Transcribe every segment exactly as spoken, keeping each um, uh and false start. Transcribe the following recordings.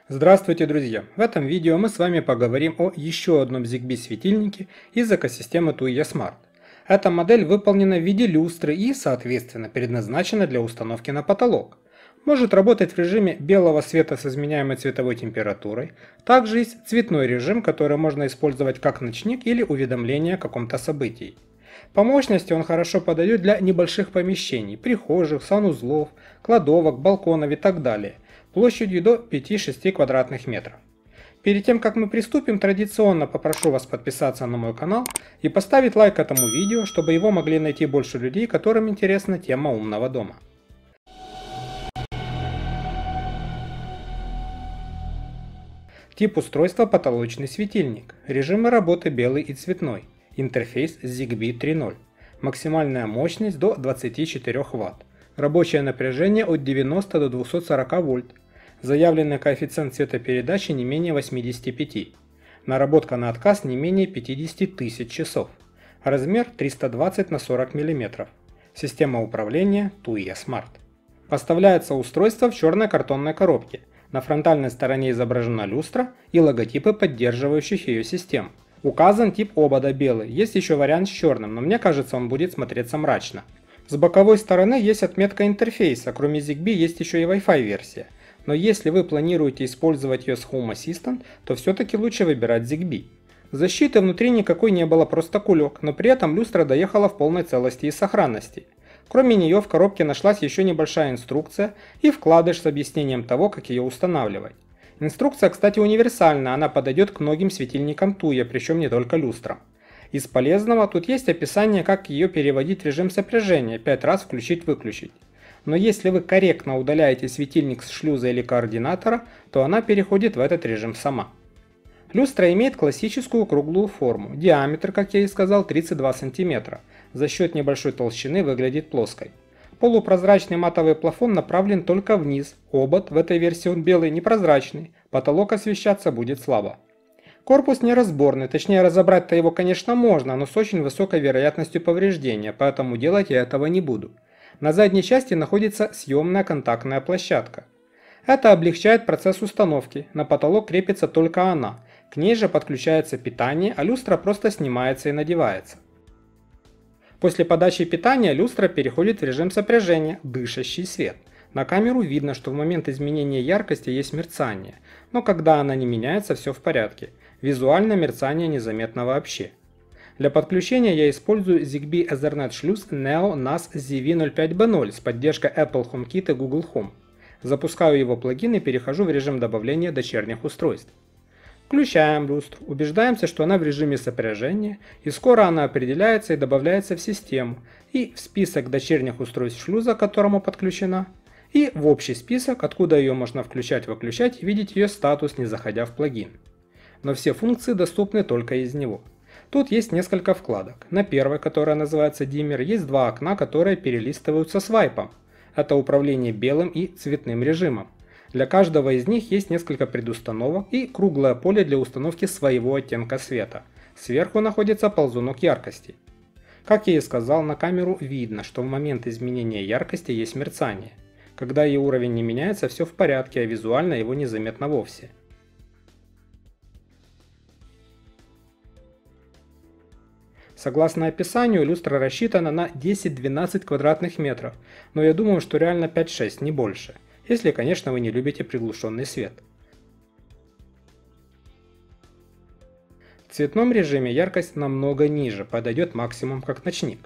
Здравствуйте, друзья! В этом видео мы с вами поговорим о еще одном Zigbee светильнике из экосистемы Tuya Smart. Эта модель выполнена в виде люстры и, соответственно, предназначена для установки на потолок. Может работать в режиме белого света с изменяемой цветовой температурой. Также есть цветной режим, который можно использовать как ночник или уведомление о каком-то событии. По мощности он хорошо подойдет для небольших помещений, прихожих, санузлов, кладовок, балконов и так далее, площадью до пяти-шести квадратных метров. Перед тем как мы приступим, традиционно попрошу вас подписаться на мой канал и поставить лайк этому видео, чтобы его могли найти больше людей, которым интересна тема умного дома. Тип устройства — потолочный светильник. Режимы работы белый и цветной. Интерфейс Zigbee три ноль. Максимальная мощность до двадцати четырёх ватт. Рабочее напряжение от девяноста до двухсот сорока вольт. Заявленный коэффициент цветопередачи не менее восьмидесяти пяти. Наработка на отказ не менее пятидесяти тысяч часов. Размер триста двадцать на сорок миллиметров. Система управления Tuya Smart. Поставляется устройство в черной картонной коробке. На фронтальной стороне изображена люстра и логотипы поддерживающих ее систем. Указан тип обода белый, есть еще вариант с черным, но мне кажется, он будет смотреться мрачно. С боковой стороны есть отметка интерфейса, кроме Zigbee есть еще и Wi-Fi версия. Но если вы планируете использовать ее с Home Assistant, то все-таки лучше выбирать Zigbee. Защиты внутри никакой не было, просто кулек, но при этом люстра доехала в полной целости и сохранности. Кроме нее в коробке нашлась еще небольшая инструкция и вкладыш с объяснением того, как ее устанавливать. Инструкция, кстати, универсальна, она подойдет к многим светильникам Tuya, причем не только люстрам. Из полезного тут есть описание, как ее переводить в режим сопряжения, пять раз включить-выключить. Но если вы корректно удаляете светильник с шлюза или координатора, то она переходит в этот режим сама. Люстра имеет классическую круглую форму, диаметр, как я и сказал, тридцать два сантиметра, за счет небольшой толщины выглядит плоской. Полупрозрачный матовый плафон направлен только вниз, обод, в этой версии он белый, непрозрачный, потолок освещаться будет слабо. Корпус неразборный, точнее разобрать-то его, конечно, можно, но с очень высокой вероятностью повреждения, поэтому делать я этого не буду. На задней части находится съемная контактная площадка. Это облегчает процесс установки, на потолок крепится только она, к ней же подключается питание, а люстра просто снимается и надевается. После подачи питания люстра переходит в режим сопряжения, дышащий свет. На камеру видно, что в момент изменения яркости есть мерцание, но когда она не меняется, все в порядке. Визуально мерцание незаметно вообще. Для подключения я использую Zigbee Ethernet шлюз Neo нас зет ви ноль пять би ноль с поддержкой Apple HomeKit и Google Home. Запускаю его плагин и перехожу в режим добавления дочерних устройств. Включаем люстру, убеждаемся, что она в режиме сопряжения, и скоро она определяется и добавляется в систему, и в список дочерних устройств шлюза, к которому подключена, и в общий список, откуда ее можно включать-выключать и видеть ее статус, не заходя в плагин. Но все функции доступны только из него. Тут есть несколько вкладок. На первой, которая называется Dimmer, есть два окна, которые перелистываются свайпом. Это управление белым и цветным режимом. Для каждого из них есть несколько предустановок и круглое поле для установки своего оттенка света. Сверху находится ползунок яркости. Как я и сказал, на камеру видно, что в момент изменения яркости есть мерцание. Когда ее уровень не меняется, все в порядке, а визуально его незаметно вовсе. Согласно описанию, люстра рассчитана на десять-двенадцать квадратных метров, но я думаю, что реально пять-шесть, не больше. Если, конечно, вы не любите приглушенный свет. В цветном режиме яркость намного ниже, подойдет максимум как ночник.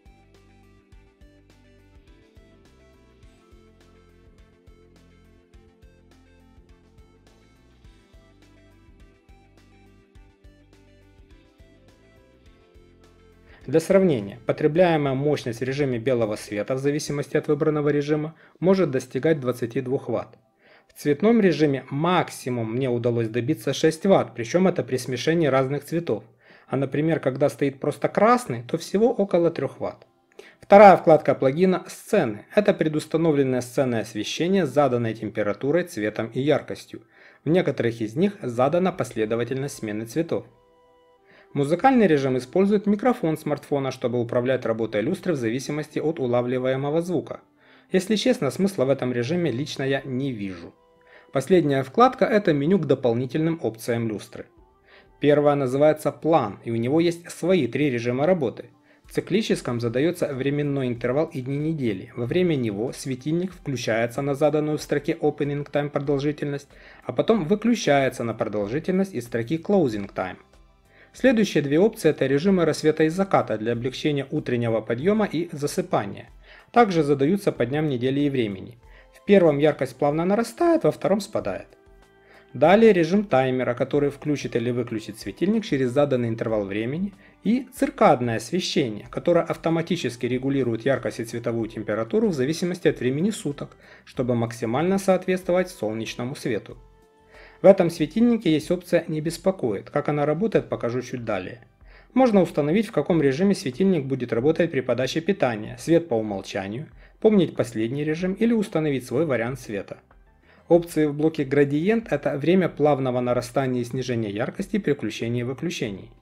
Для сравнения, потребляемая мощность в режиме белого света в зависимости от выбранного режима может достигать двадцати двух ватт. В цветном режиме максимум мне удалось добиться шести ватт, причем это при смешении разных цветов. А например, когда стоит просто красный, то всего около трёх ватт. Вторая вкладка плагина «Сцены». Это предустановленное сценное освещение с заданной температурой, цветом и яркостью. В некоторых из них задана последовательность смены цветов. Музыкальный режим использует микрофон смартфона, чтобы управлять работой люстры в зависимости от улавливаемого звука. Если честно, смысла в этом режиме лично я не вижу. Последняя вкладка – это меню к дополнительным опциям люстры. Первая называется «План», и у него есть свои три режима работы. В циклическом задается временной интервал и дни недели. Во время него светильник включается на заданную в строке Opening Time продолжительность, а потом выключается на продолжительность из строки Closing Time. Следующие две опции – это режимы рассвета и заката для облегчения утреннего подъема и засыпания. Также задаются по дням недели и времени. В первом яркость плавно нарастает, во втором спадает. Далее режим таймера, который включит или выключит светильник через заданный интервал времени, и циркадное освещение, которое автоматически регулирует яркость и цветовую температуру в зависимости от времени суток, чтобы максимально соответствовать солнечному свету. В этом светильнике есть опция «Не беспокоит». Как она работает, покажу чуть далее. Можно установить, в каком режиме светильник будет работать при подаче питания, свет по умолчанию, помнить последний режим или установить свой вариант света. Опции в блоке «Градиент» – это время плавного нарастания и снижения яркости при включении и выключении.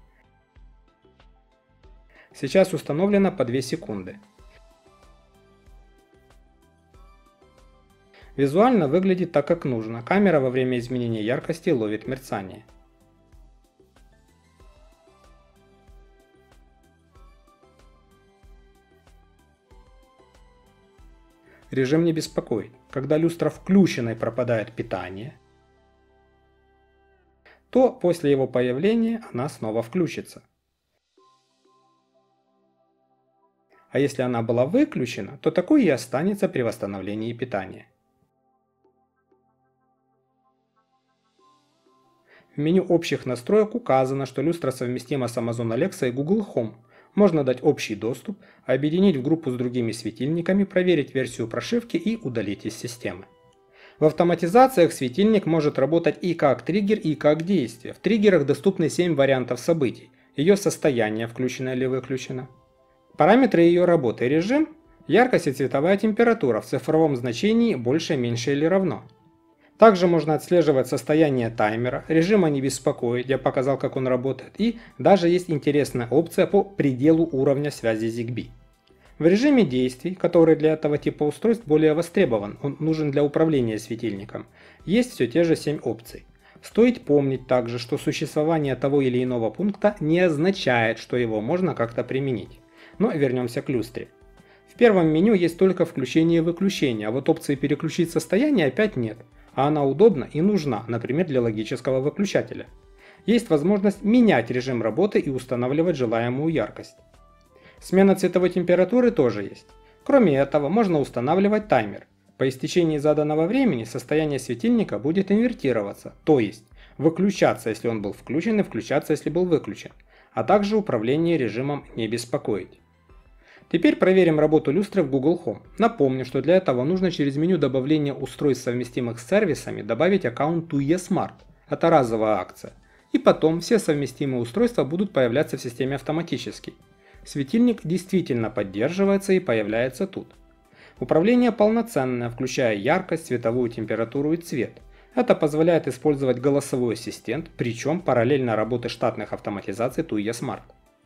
Сейчас установлено по две секунды. Визуально выглядит так, как нужно. Камера во время изменения яркости ловит мерцание. Режим «Не беспокоит». Когда люстра включена и пропадает питание, то после его появления она снова включится. А если она была выключена, то такой и останется при восстановлении питания. В меню общих настроек указано, что люстра совместима с Amazon Alexa и Google Home. Можно дать общий доступ, объединить в группу с другими светильниками, проверить версию прошивки и удалить из системы. В автоматизациях светильник может работать и как триггер, и как действие. В триггерах доступны семь вариантов событий. Ее состояние, включено или выключено. Параметры ее работы: режим, яркость и цветовая температура в цифровом значении больше, меньше или равно. Также можно отслеживать состояние таймера, режима «Не беспокоить», я показал, как он работает, и даже есть интересная опция по пределу уровня связи Zigbee. В режиме действий, который для этого типа устройств более востребован, он нужен для управления светильником, есть все те же семь опций. Стоит помнить также, что существование того или иного пункта не означает, что его можно как-то применить. Но вернемся к люстре. В первом меню есть только включение и выключение, а вот опции переключить состояние опять нет. А она удобна и нужна, например, для логического выключателя. Есть возможность менять режим работы и устанавливать желаемую яркость. Смена цветовой температуры тоже есть. Кроме этого, можно устанавливать таймер. По истечении заданного времени состояние светильника будет инвертироваться, то есть выключаться, если он был включен, и включаться, если был выключен, а также управление режимом «Не беспокоить». Теперь проверим работу люстры в Google Home. Напомню, что для этого нужно через меню добавления устройств, совместимых с сервисами, добавить аккаунт туя смарт. Это разовая акция. И потом все совместимые устройства будут появляться в системе автоматически. Светильник действительно поддерживается и появляется тут. Управление полноценное, включая яркость, цветовую температуру и цвет. Это позволяет использовать голосовой ассистент, причем параллельно работе штатных автоматизаций туя смарт.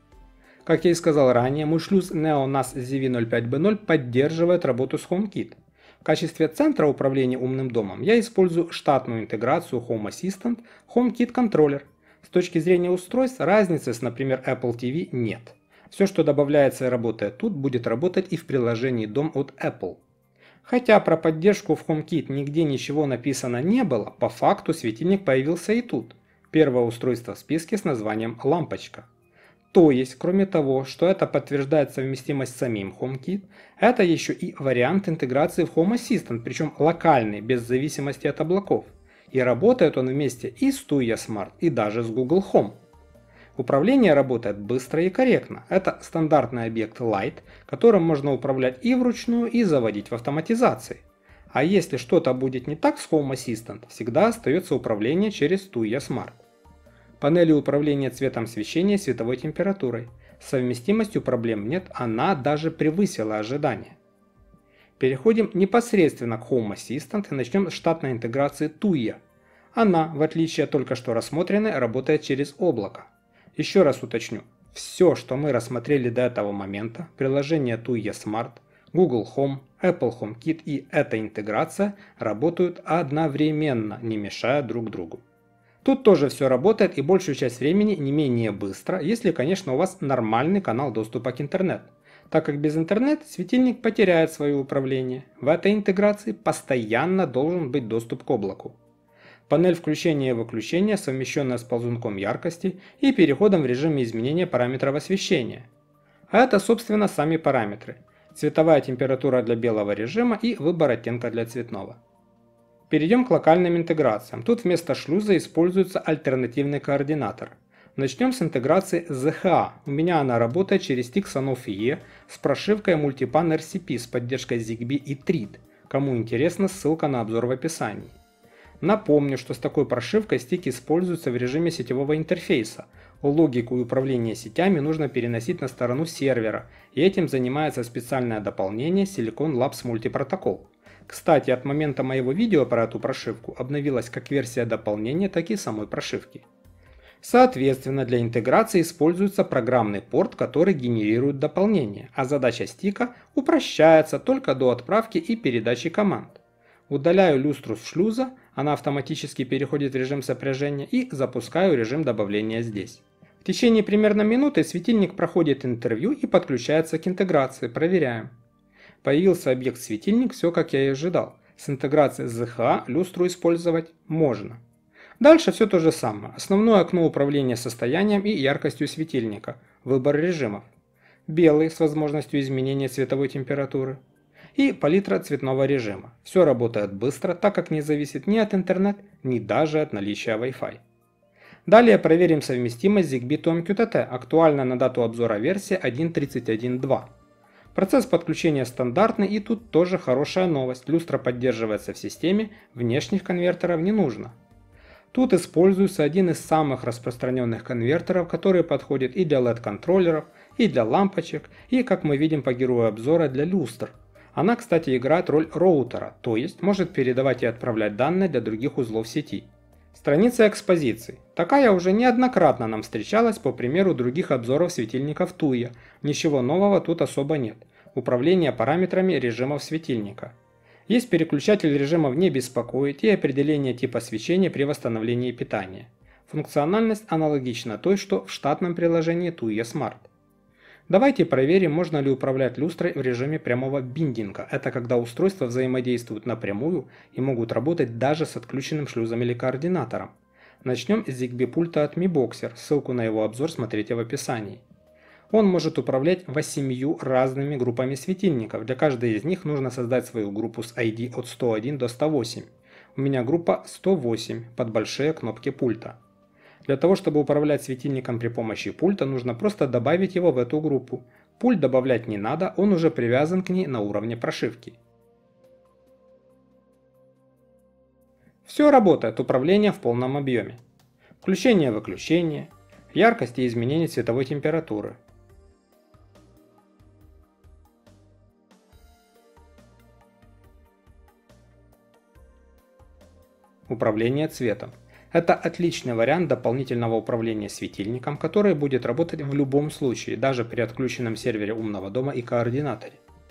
Как я и сказал ранее, мой шлюз Neo N A S Z V ноль пять B ноль поддерживает работу с HomeKit. В качестве центра управления умным домом я использую штатную интеграцию Home Assistant HomeKit Controller. С точки зрения устройств разницы с, например, Apple ти ви нет. Все, что добавляется и работает тут, будет работать и в приложении Дом от Apple. Хотя про поддержку в HomeKit нигде ничего написано не было, по факту светильник появился и тут. Первое устройство в списке с названием «Лампочка». То есть, кроме того, что это подтверждает совместимость с самим HomeKit, это еще и вариант интеграции в Home Assistant, причем локальный, без зависимости от облаков. И работает он вместе и с туя смарт, и даже с Google Home. Управление работает быстро и корректно. Это стандартный объект Light, которым можно управлять и вручную, и заводить в автоматизации. А если что-то будет не так с Home Assistant, всегда остается управление через туя смарт. Панели управления цветом освещения и световой температурой. С совместимостью проблем нет, она даже превысила ожидания. Переходим непосредственно к Home Assistant и начнем с штатной интеграции туя. Она, в отличие от только что рассмотренной, работает через облако. Еще раз уточню, все, что мы рассмотрели до этого момента, приложение туя смарт, Google Home, Apple HomeKit и эта интеграция работают одновременно, не мешая друг другу. Тут тоже все работает и большую часть времени не менее быстро, если, конечно, у вас нормальный канал доступа к интернету. Так как без интернета светильник потеряет свое управление. В этой интеграции постоянно должен быть доступ к облаку. Панель включения и выключения, совмещенная с ползунком яркости и переходом в режим изменения параметров освещения. А это, собственно, сами параметры. Цветовая температура для белого режима и выбор оттенка для цветного. Перейдем к локальным интеграциям. Тут вместо шлюза используется альтернативный координатор. Начнем с интеграции зет эйч эй. У меня она работает через стик Sanofi E с прошивкой Multipan эр си пи с поддержкой Zigbee и трид. Кому интересно, ссылка на обзор в описании. Напомню, что с такой прошивкой стик используется в режиме сетевого интерфейса. Логику и управление сетями нужно переносить на сторону сервера, и этим занимается специальное дополнение Silicon Labs Multiprotocol. Кстати, от момента моего видео про эту прошивку обновилась как версия дополнения, так и самой прошивки. Соответственно, для интеграции используется программный порт, который генерирует дополнение, а задача стика упрощается только до отправки и передачи команд. Удаляю люстру с шлюза, она автоматически переходит в режим сопряжения, и запускаю режим добавления здесь. В течение примерно минуты светильник проходит интервью и подключается к интеграции. Проверяем. Появился объект светильник, все как я и ожидал. С интеграцией с зет эйч эй люстру использовать можно. Дальше все то же самое. Основное окно управления состоянием и яркостью светильника. Выбор режимов. Белый с возможностью изменения цветовой температуры. И палитра цветного режима. Все работает быстро, так как не зависит ни от интернета, ни даже от наличия Wi-Fi. Далее проверим совместимость Zigbee то эм кью ти ти, актуальна на дату обзора версия один точка тридцать один точка два. Процесс подключения стандартный, и тут тоже хорошая новость. Люстра поддерживается в системе, внешних конвертеров не нужно. Тут используется один из самых распространенных конвертеров, который подходит и для эл и ди-контроллеров, и для лампочек, и, как мы видим по герою обзора, для люстр. Она, кстати, играет роль роутера, то есть может передавать и отправлять данные для других узлов сети. Страница экспозиции. Такая уже неоднократно нам встречалась по примеру других обзоров светильников Tuya. Ничего нового тут особо нет. Управление параметрами режимов светильника. Есть переключатель режимов «Не беспокоить» и определение типа свечения при восстановлении питания. Функциональность аналогична той, что в штатном приложении Tuya Smart. Давайте проверим, можно ли управлять люстрой в режиме прямого биндинга. Это когда устройства взаимодействуют напрямую и могут работать даже с отключенным шлюзом или координатором. Начнем с Zigbee пульта от Mi Boxer, ссылку на его обзор смотрите в описании. Он может управлять восемью разными группами светильников. Для каждой из них нужно создать свою группу с ай ди от сто один до ста восьми. У меня группа сто восемь под большие кнопки пульта. Для того, чтобы управлять светильником при помощи пульта, нужно просто добавить его в эту группу. Пульт добавлять не надо, он уже привязан к ней на уровне прошивки. Все работает, управление в полном объеме. Включение-выключение, яркость и изменение цветовой температуры. Управление цветом. Это отличный вариант дополнительного управления светильником, который будет работать в любом случае, даже при отключенном сервере умного дома и координаторе.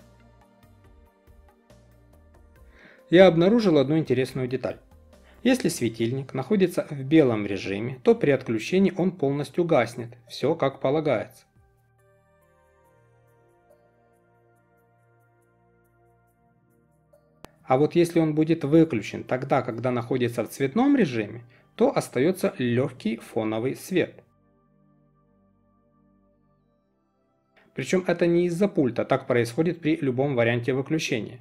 Я обнаружил одну интересную деталь. Если светильник находится в белом режиме, то при отключении он полностью гаснет, все как полагается. А вот если он будет выключен тогда, когда находится в цветном режиме, то остается легкий фоновый свет. Причем это не из-за пульта, так происходит при любом варианте выключения.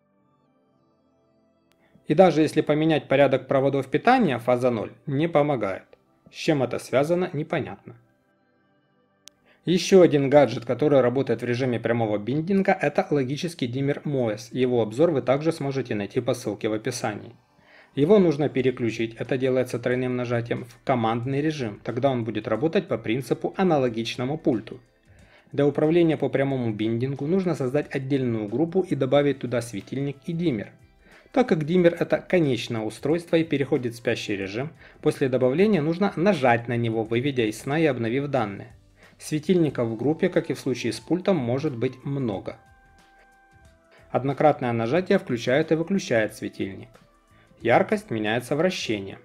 И даже если поменять порядок проводов питания, фаза ноль не помогает. С чем это связано, непонятно. Еще один гаджет, который работает в режиме прямого биндинга, это логический диммер моэс. Его обзор вы также сможете найти по ссылке в описании. Его нужно переключить, это делается тройным нажатием, в командный режим, тогда он будет работать по принципу аналогичному пульту. Для управления по прямому биндингу нужно создать отдельную группу и добавить туда светильник и диммер. Так как диммер это конечное устройство и переходит в спящий режим, после добавления нужно нажать на него, выведя из сна и обновив данные. Светильников в группе, как и в случае с пультом, может быть много. Однократное нажатие включает и выключает светильник. Яркость меняется вращением.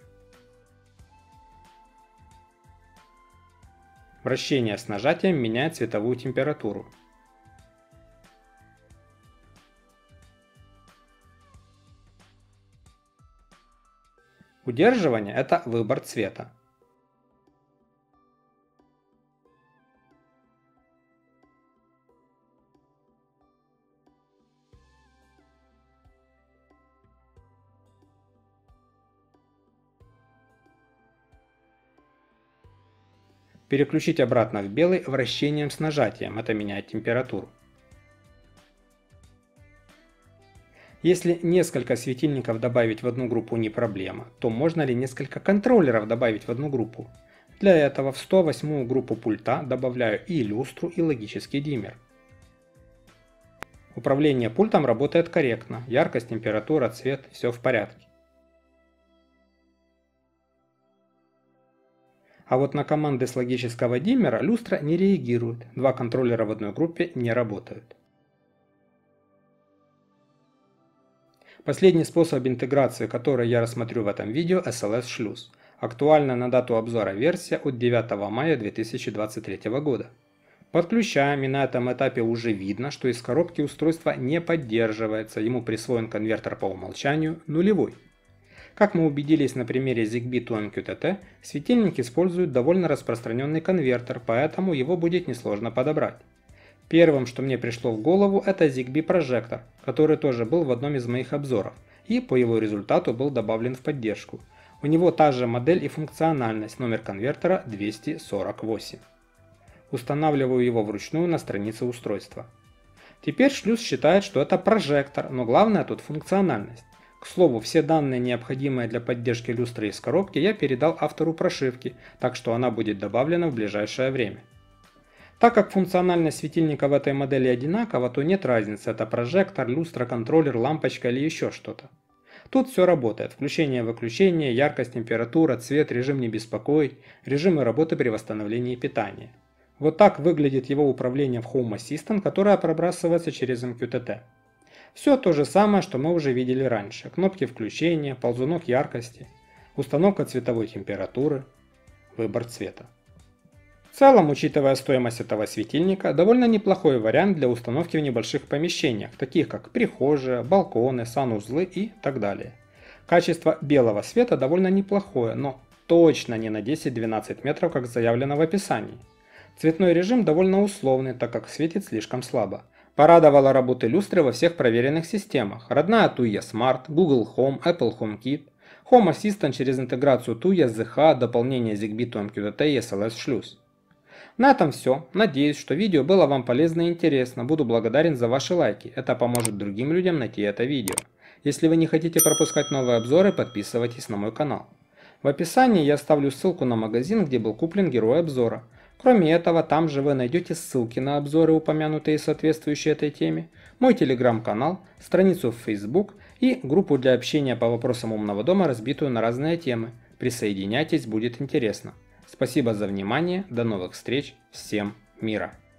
Вращение с нажатием меняет цветовую температуру. Удерживание – это выбор цвета. Переключить обратно в белый вращением с нажатием, это меняет температуру. Если несколько светильников добавить в одну группу не проблема, то можно ли несколько контроллеров добавить в одну группу? Для этого в сто восьмую группу пульта добавляю и люстру, и логический диммер. Управление пультом работает корректно, яркость, температура, цвет, все в порядке. А вот на команды с логического диммера люстра не реагирует, два контроллера в одной группе не работают. Последний способ интеграции, который я рассмотрю в этом видео, эс эл эс-шлюз. Актуальна на дату обзора версия от девятого мая две тысячи двадцать третьего года. Подключаем, и на этом этапе уже видно, что из коробки устройство не поддерживается, ему присвоен конвертер по умолчанию нулевой. Как мы убедились на примере Zigbee ту эм кью ти ти, светильник использует довольно распространенный конвертер, поэтому его будет несложно подобрать. Первым, что мне пришло в голову, это Zigbee прожектор, который тоже был в одном из моих обзоров, и по его результату был добавлен в поддержку. У него та же модель и функциональность, номер конвертера двести сорок восемь. Устанавливаю его вручную на странице устройства. Теперь шлюз считает, что это прожектор, но главное тут функциональность. К слову, все данные, необходимые для поддержки люстры из коробки, я передал автору прошивки, так что она будет добавлена в ближайшее время. Так как функциональность светильника в этой модели одинакова, то нет разницы, это прожектор, люстра, контроллер, лампочка или еще что-то. Тут все работает: включение-выключение, яркость, температура, цвет, режим не беспокоить, режимы работы при восстановлении питания. Вот так выглядит его управление в Home Assistant, которое пробрасывается через эм кью ти ти. Все то же самое, что мы уже видели раньше. Кнопки включения, ползунок яркости, установка цветовой температуры, выбор цвета. В целом, учитывая стоимость этого светильника, довольно неплохой вариант для установки в небольших помещениях, таких как прихожая, балконы, санузлы и так далее. Качество белого света довольно неплохое, но точно не на десять-двенадцать метров, как заявлено в описании. Цветной режим довольно условный, так как светит слишком слабо. Порадовала работы люстры во всех проверенных системах: родная Tuya Smart, Google Home, Apple HomeKit, Home Assistant через интеграцию Tuya, зет эйч эй, дополнение Zigbee ту эм кью ти ти и эс эл эс-шлюз. На этом все. Надеюсь, что видео было вам полезно и интересно. Буду благодарен за ваши лайки. Это поможет другим людям найти это видео. Если вы не хотите пропускать новые обзоры, подписывайтесь на мой канал. В описании я оставлю ссылку на магазин, где был куплен герой обзора. Кроме этого, там же вы найдете ссылки на обзоры, упомянутые и соответствующие этой теме, мой телеграм-канал, страницу в Facebook и группу для общения по вопросам умного дома, разбитую на разные темы. Присоединяйтесь, будет интересно. Спасибо за внимание, до новых встреч, всем мира!